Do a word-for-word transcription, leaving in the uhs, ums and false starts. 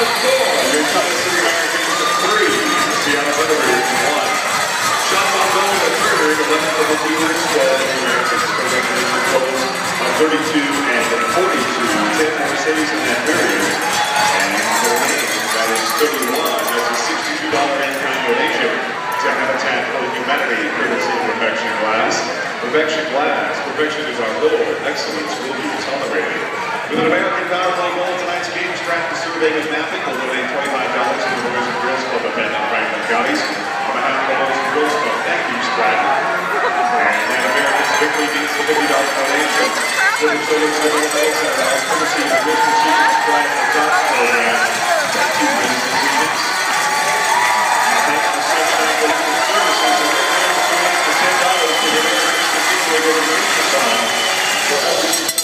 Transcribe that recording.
score. Your Thomas City Americans to three. Seattle Thunderbirds one. Shots on goal in the third. eleven for the Beavers. twelve for the Americans. For regulation totals of thirty-two and forty-two. ten more saves in that period. And the game, that is thirty-one. That's a sixty-two dollar in-kind donation to Habitat for Humanity, courtesy of Perfection Glass. Perfection Glass. Perfection is our goal. Excellence will be tolerated. With an American Power Play goal, tonight's game track the survey with mapping will donate twenty-five dollars to the Boys and Girls Club event in Franklin counties. On behalf of the Boys and Girls Club, thank you, Stratton. And that American's victory means the fifty dollar donation to the Children's Living Health Center, courtesy of the Wisdom Students Stratton Adopts Program. Thank you, Wisdom Students. Thank you, Sunshine Wisdom Services, and we're going to donate the ten dollars to the American Particular Donation Fund for all